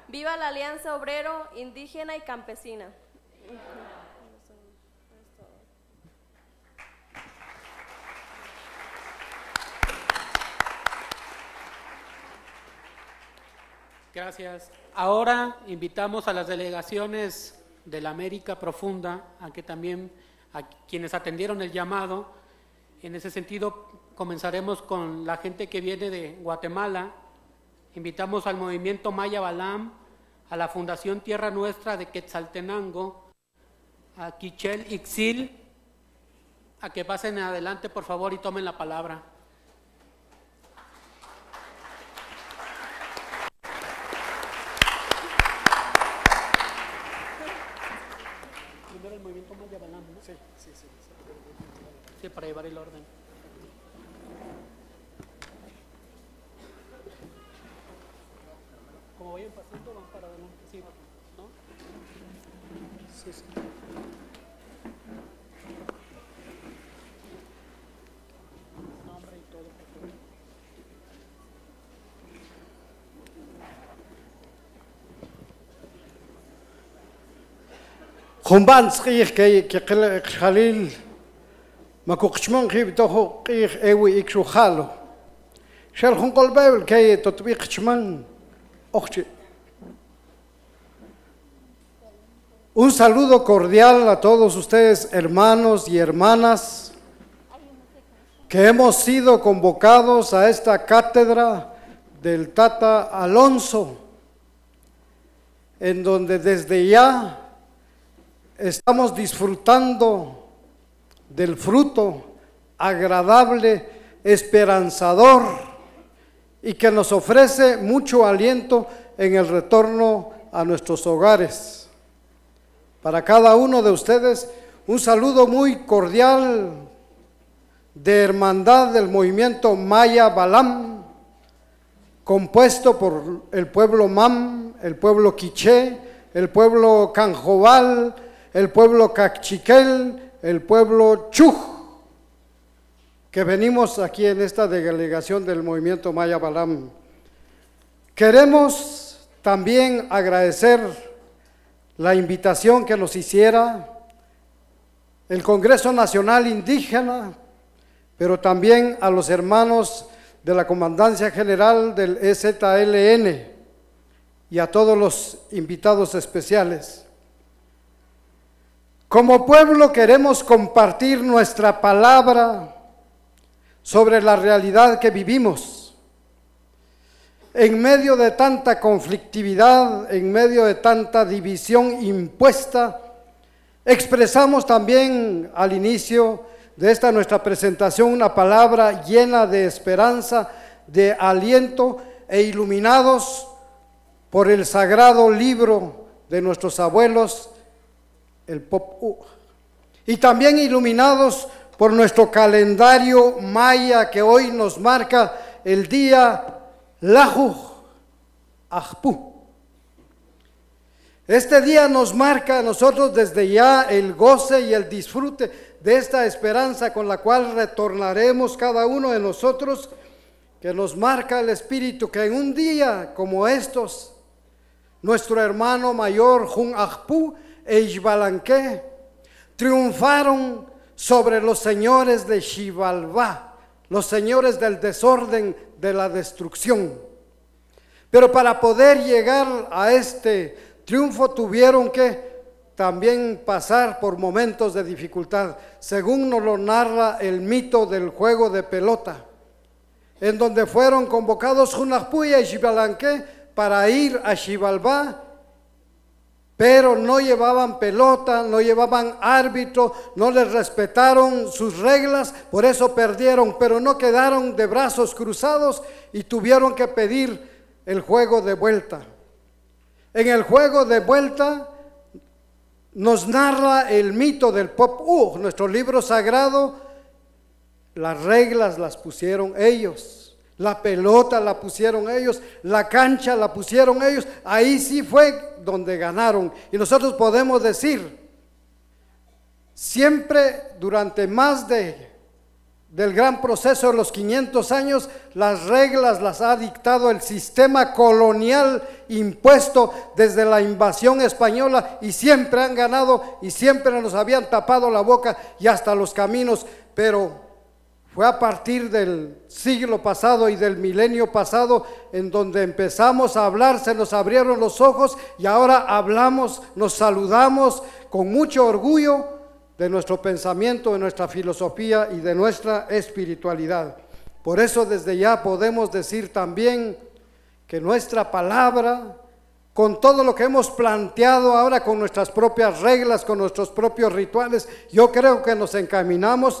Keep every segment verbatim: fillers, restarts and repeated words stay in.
Viva la Alianza Obrero, Indígena y Campesina. Gracias. Ahora invitamos a las delegaciones de la América Profunda a que también, a quienes atendieron el llamado. En ese sentido, comenzaremos con la gente que viene de Guatemala. Invitamos al movimiento Maya Balam, a la Fundación Tierra Nuestra de Quetzaltenango, a Quichel Ixil, a que pasen adelante, por favor, y tomen la palabra. El movimiento Maya Balam, ¿no? Sí, sí, sí, sí. Sí, para llevar el orden. Como vayan pasando, van para adelante, sí, ¿no? Sí, sí. Nombre y todo, por favor. Khumban skih ke ke Khalil makuqchman khib to qih ewi ikshu khalo shal khunqol babel ke tatbiq chman okhchi. Un saludo cordial a todos ustedes, hermanos y hermanas, que hemos sido convocados a esta cátedra del Tata Alonso, en donde desde ya estamos disfrutando del fruto agradable, esperanzador y que nos ofrece mucho aliento en el retorno a nuestros hogares. Para cada uno de ustedes, un saludo muy cordial de hermandad del movimiento Maya Balam, compuesto por el pueblo Mam, el pueblo Quiché, el pueblo Canjobal, el pueblo Cachiquel, el pueblo Chuj, que venimos aquí en esta delegación del movimiento Maya Balam. Queremos también agradecer la invitación que nos hiciera el Congreso Nacional Indígena, pero también a los hermanos de la Comandancia General del E Z L N y a todos los invitados especiales. Como pueblo queremos compartir nuestra palabra sobre la realidad que vivimos. En medio de tanta conflictividad, en medio de tanta división impuesta, expresamos también al inicio de esta nuestra presentación una palabra llena de esperanza, de aliento e iluminados por el sagrado libro de nuestros abuelos, el Popú, y también iluminados por nuestro calendario maya que hoy nos marca el día Lajuj Ajpú. Este día nos marca a nosotros desde ya el goce y el disfrute de esta esperanza con la cual retornaremos cada uno de nosotros, que nos marca el espíritu que en un día como estos, nuestro hermano mayor Jun Ajpú e Ixbalanque triunfaron sobre los señores de Xibalbá, los señores del desorden, de la destrucción. Pero para poder llegar a este triunfo tuvieron que también pasar por momentos de dificultad, según nos lo narra el mito del juego de pelota, en donde fueron convocados Junajpú y Ixbalanque para ir a Xibalbá, pero no llevaban pelota, no llevaban árbitro, no les respetaron sus reglas, por eso perdieron, pero no quedaron de brazos cruzados y tuvieron que pedir el juego de vuelta. En el juego de vuelta nos narra el mito del Popú, nuestro libro sagrado. Las reglas las pusieron ellos. La pelota la pusieron ellos, la cancha la pusieron ellos, ahí sí fue donde ganaron. Y nosotros podemos decir, siempre durante más de, del gran proceso de los quinientos años, las reglas las ha dictado el sistema colonial impuesto desde la invasión española y siempre han ganado y siempre nos habían tapado la boca y hasta los caminos, pero fue a partir del siglo pasado y del milenio pasado en donde empezamos a hablar, se nos abrieron los ojos y ahora hablamos, nos saludamos con mucho orgullo de nuestro pensamiento, de nuestra filosofía y de nuestra espiritualidad. Por eso desde ya podemos decir también que nuestra palabra, con todo lo que hemos planteado ahora, con nuestras propias reglas, con nuestros propios rituales, yo creo que nos encaminamos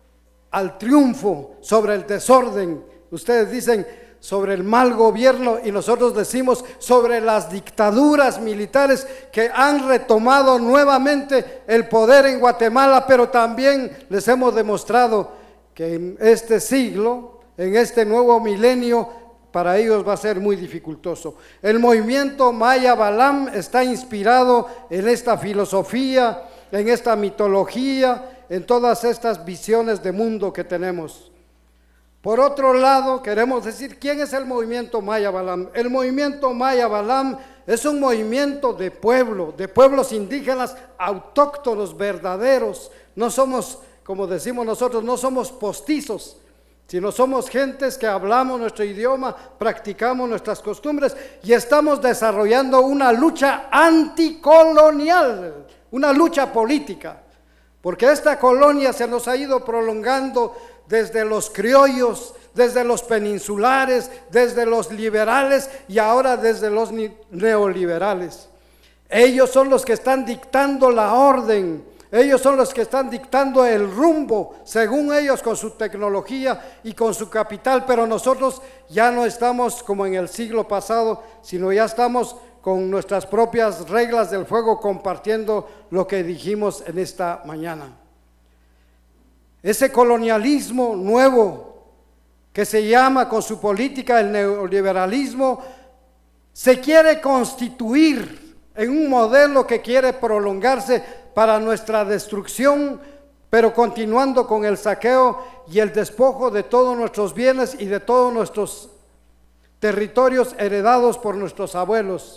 al triunfo sobre el desorden. Ustedes dicen sobre el mal gobierno y nosotros decimos sobre las dictaduras militares que han retomado nuevamente el poder en Guatemala, pero también les hemos demostrado que en este siglo, en este nuevo milenio, para ellos va a ser muy dificultoso. El movimiento Maya Balam está inspirado en esta filosofía, en esta mitología, en todas estas visiones de mundo que tenemos. Por otro lado, queremos decir, ¿quién es el movimiento Maya Balam? El movimiento Maya Balam es un movimiento de pueblo, de pueblos indígenas autóctonos, verdaderos. No somos, como decimos nosotros, no somos postizos, sino somos gentes que hablamos nuestro idioma, practicamos nuestras costumbres y estamos desarrollando una lucha anticolonial, una lucha política. Porque esta colonia se nos ha ido prolongando desde los criollos, desde los peninsulares, desde los liberales y ahora desde los neoliberales. Ellos son los que están dictando la orden, ellos son los que están dictando el rumbo, según ellos, con su tecnología y con su capital, pero nosotros ya no estamos como en el siglo pasado, sino ya estamos con nuestras propias reglas del juego, compartiendo lo que dijimos en esta mañana. Ese colonialismo nuevo que se llama con su política el neoliberalismo, se quiere constituir en un modelo que quiere prolongarse para nuestra destrucción, pero continuando con el saqueo y el despojo de todos nuestros bienes y de todos nuestros territorios heredados por nuestros abuelos.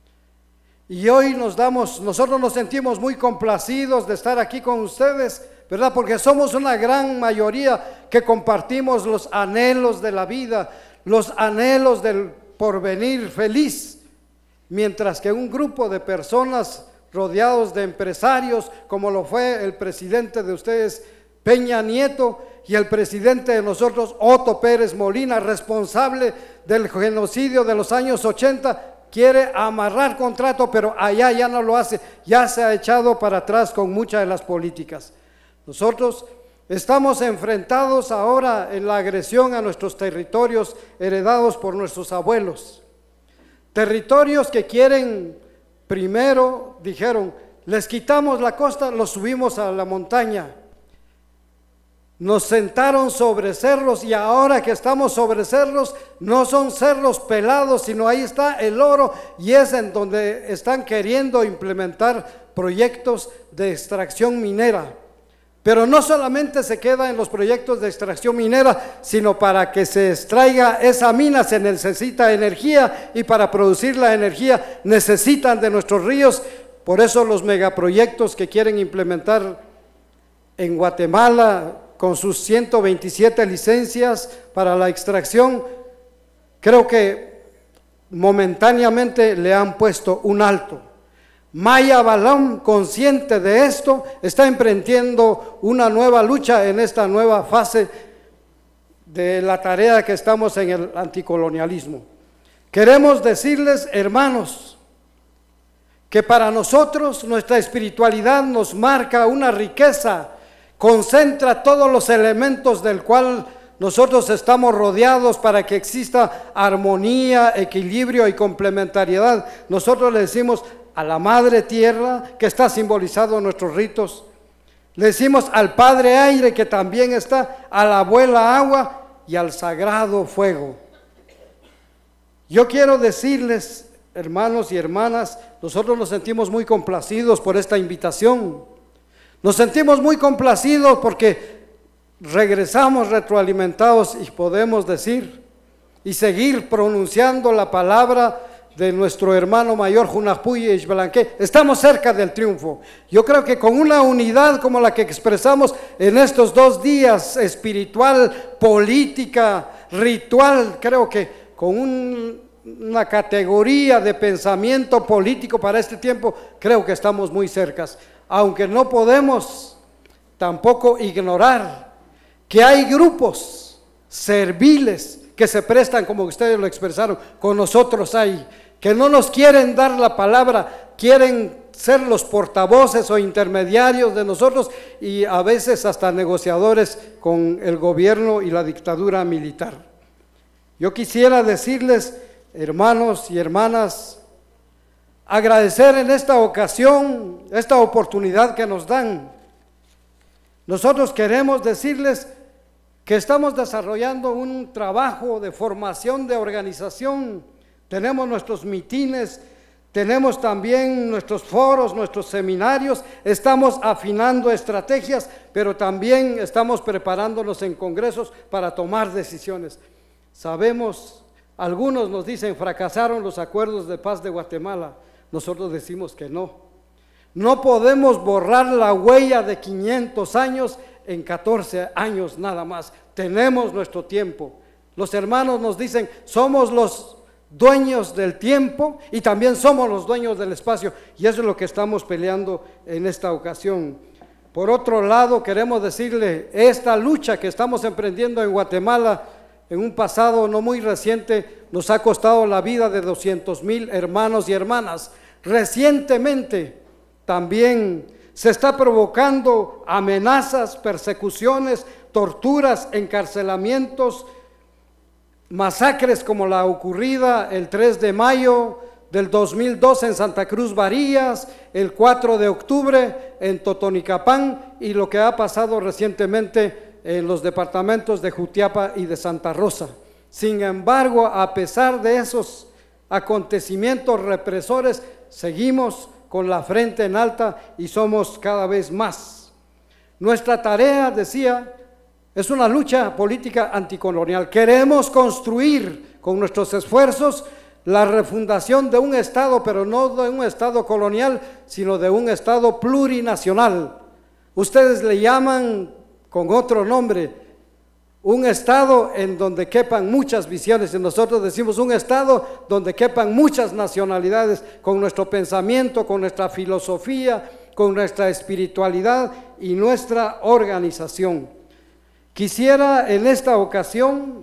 Y hoy nos damos, nosotros nos sentimos muy complacidos de estar aquí con ustedes, ¿verdad? Porque somos una gran mayoría que compartimos los anhelos de la vida, los anhelos del porvenir feliz, mientras que un grupo de personas rodeados de empresarios, como lo fue el presidente de ustedes, Peña Nieto, y el presidente de nosotros, Otto Pérez Molina, responsable del genocidio de los años ochenta, quiere amarrar contrato, pero allá ya no lo hace, ya se ha echado para atrás con muchas de las políticas. Nosotros estamos enfrentados ahora en la agresión a nuestros territorios heredados por nuestros abuelos. Territorios que quieren, primero dijeron, les quitamos la costa, los subimos a la montaña. Nos sentaron sobre cerros y ahora que estamos sobre cerros, no son cerros pelados, sino ahí está el oro y es en donde están queriendo implementar proyectos de extracción minera. Pero no solamente se queda en los proyectos de extracción minera, sino para que se extraiga esa mina se necesita energía y para producir la energía necesitan de nuestros ríos. Por eso los megaproyectos que quieren implementar en Guatemala, con sus ciento veintisiete licencias para la extracción, creo que momentáneamente le han puesto un alto. Maya Balam, consciente de esto, está emprendiendo una nueva lucha en esta nueva fase de la tarea que estamos en el anticolonialismo. Queremos decirles, hermanos, que para nosotros nuestra espiritualidad nos marca una riqueza, concentra todos los elementos del cual nosotros estamos rodeados para que exista armonía, equilibrio y complementariedad. Nosotros le decimos a la Madre Tierra, que está simbolizado en nuestros ritos, le decimos al Padre Aire, que también está, a la Abuela Agua y al Sagrado Fuego. Yo quiero decirles, hermanos y hermanas, nosotros nos sentimos muy complacidos por esta invitación. Nos sentimos muy complacidos porque regresamos retroalimentados y podemos decir y seguir pronunciando la palabra de nuestro hermano mayor Junapuy y Xbalanque, estamos cerca del triunfo. Yo creo que con una unidad como la que expresamos en estos dos días, espiritual, política, ritual, creo que con un, una categoría de pensamiento político para este tiempo, creo que estamos muy cercas. Aunque no podemos tampoco ignorar que hay grupos serviles que se prestan, como ustedes lo expresaron, con nosotros hay, que no nos quieren dar la palabra, quieren ser los portavoces o intermediarios de nosotros y a veces hasta negociadores con el gobierno y la dictadura militar. Yo quisiera decirles, hermanos y hermanas, agradecer en esta ocasión, esta oportunidad que nos dan. Nosotros queremos decirles que estamos desarrollando un trabajo de formación de organización. Tenemos nuestros mitines, tenemos también nuestros foros, nuestros seminarios, estamos afinando estrategias, pero también estamos preparándonos en congresos para tomar decisiones. Sabemos, algunos nos dicen, fracasaron los acuerdos de paz de Guatemala. Nosotros decimos que no. No podemos borrar la huella de quinientos años en catorce años nada más. Tenemos nuestro tiempo. Los hermanos nos dicen, somos los dueños del tiempo y también somos los dueños del espacio, y eso es lo que estamos peleando en esta ocasión. Por otro lado, queremos decirle, esta lucha que estamos emprendiendo en Guatemala, en un pasado no muy reciente, nos ha costado la vida de doscientos mil hermanos y hermanas. Recientemente también se está provocando amenazas, persecuciones, torturas, encarcelamientos, masacres como la ocurrida el tres de mayo del dos mil dos en Santa Cruz Barías, el cuatro de octubre en Totonicapán y lo que ha pasado recientemente en los departamentos de Jutiapa y de Santa Rosa. Sin embargo, a pesar de esos acontecimientos represores, seguimos con la frente en alta y somos cada vez más. Nuestra tarea, decía, es una lucha política anticolonial. Queremos construir con nuestros esfuerzos la refundación de un Estado, pero no de un Estado colonial, sino de un Estado plurinacional. Ustedes le llaman con otro nombre, un Estado en donde quepan muchas visiones, y nosotros decimos un Estado donde quepan muchas nacionalidades, con nuestro pensamiento, con nuestra filosofía, con nuestra espiritualidad y nuestra organización. Quisiera en esta ocasión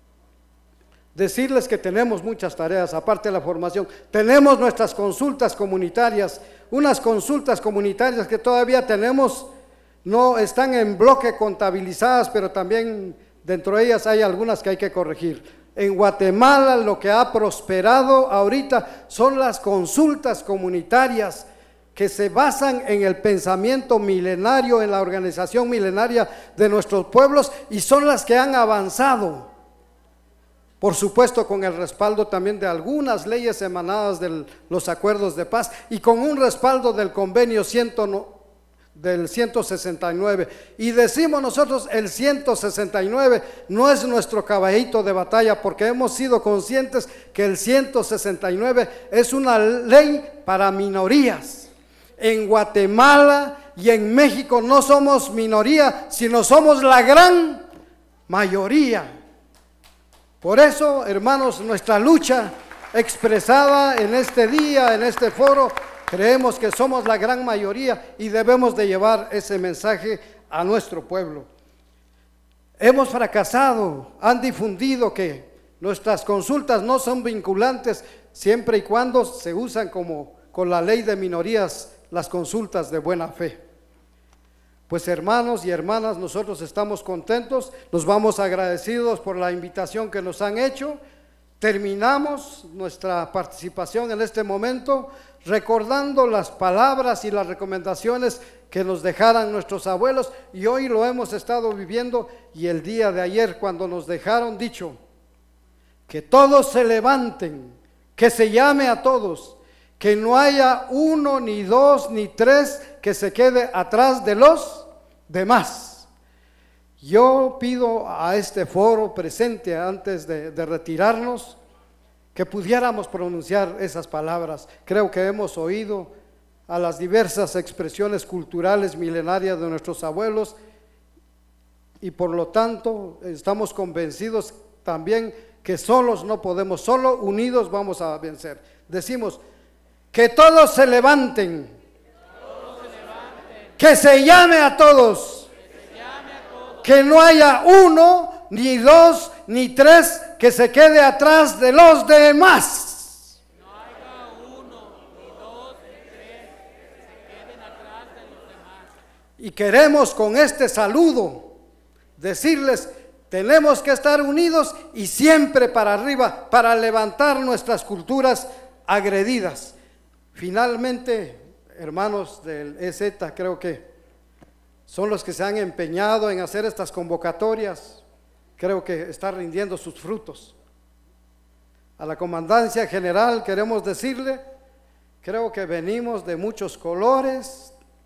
decirles que tenemos muchas tareas, aparte de la formación. Tenemos nuestras consultas comunitarias, unas consultas comunitarias que todavía tenemos, no están en bloque contabilizadas, pero también dentro de ellas hay algunas que hay que corregir. En Guatemala lo que ha prosperado ahorita son las consultas comunitarias que se basan en el pensamiento milenario, en la organización milenaria de nuestros pueblos, y son las que han avanzado. Por supuesto, con el respaldo también de algunas leyes emanadas de los acuerdos de paz y con un respaldo del convenio ciento, del ciento sesenta y nueve. Y decimos nosotros, el ciento sesenta y nueve no es nuestro caballito de batalla, porque hemos sido conscientes que el ciento sesenta y nueve es una ley para minorías. En Guatemala y en México no somos minoría, sino somos la gran mayoría. Por eso, hermanos, nuestra lucha expresada en este día, en este foro, creemos que somos la gran mayoría y debemos de llevar ese mensaje a nuestro pueblo. Hemos fracasado, han difundido que nuestras consultas no son vinculantes siempre y cuando se usan como con la ley de minorías las consultas de buena fe. Pues hermanos y hermanas, nosotros estamos contentos, nos vamos agradecidos por la invitación que nos han hecho. Terminamos nuestra participación en este momento recordando las palabras y las recomendaciones que nos dejaran nuestros abuelos, y hoy lo hemos estado viviendo, y el día de ayer cuando nos dejaron dicho, que todos se levanten, que se llame a todos, que no haya uno, ni dos, ni tres que se quede atrás de los demás. Yo pido a este foro presente, antes de, de retirarnos, que que pudiéramos pronunciar esas palabras. Creo que hemos oído a las diversas expresiones culturales milenarias de nuestros abuelos y por lo tanto estamos convencidos también que solos no podemos, solo unidos vamos a vencer. Decimos, que todos se levanten, que se llame a todos, que no haya uno, ni dos, ni tres, que se quede atrás de los demás. Y queremos con este saludo decirles, tenemos que estar unidos y siempre para arriba, para levantar nuestras culturas agredidas. Finalmente, hermanos del E Z, creo que son los que se han empeñado en hacer estas convocatorias, creo que está rindiendo sus frutos. A la Comandancia General queremos decirle, creo que venimos de muchos colores,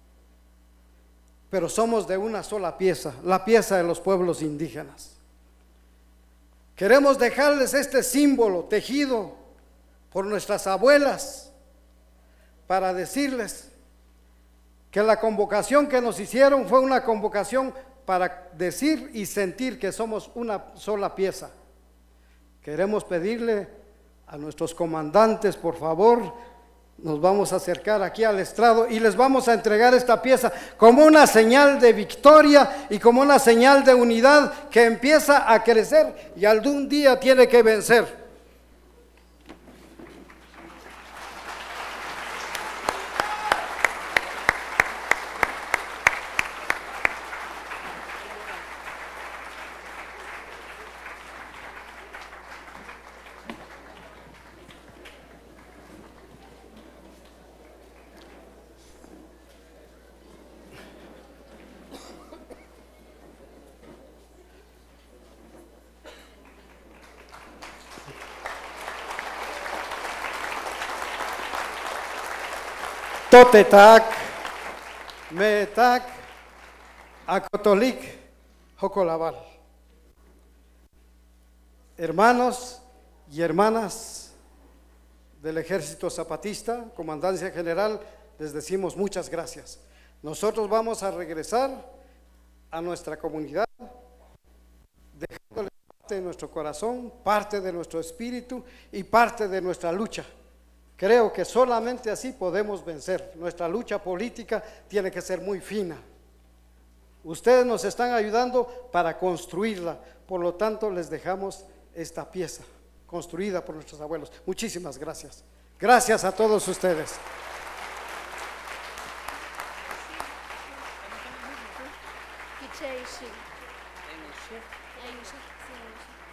pero somos de una sola pieza, la pieza de los pueblos indígenas. Queremos dejarles este símbolo tejido por nuestras abuelas para decirles que la convocación que nos hicieron fue una convocación para decir y sentir que somos una sola pieza. Queremos pedirle a nuestros comandantes, por favor, nos vamos a acercar aquí al estrado y les vamos a entregar esta pieza como una señal de victoria y como una señal de unidad que empieza a crecer y algún día tiene que vencer. Totetac, Metac, Acotolik, Jocolabal. Hermanos y hermanas del Ejército Zapatista, Comandancia General, les decimos muchas gracias. Nosotros vamos a regresar a nuestra comunidad, dejándoles parte de nuestro corazón, parte de nuestro espíritu y parte de nuestra lucha. Creo que solamente así podemos vencer. Nuestra lucha política tiene que ser muy fina. Ustedes nos están ayudando para construirla, por lo tanto les dejamos esta pieza construida por nuestros abuelos. Muchísimas gracias. Gracias a todos ustedes. Kicheishi.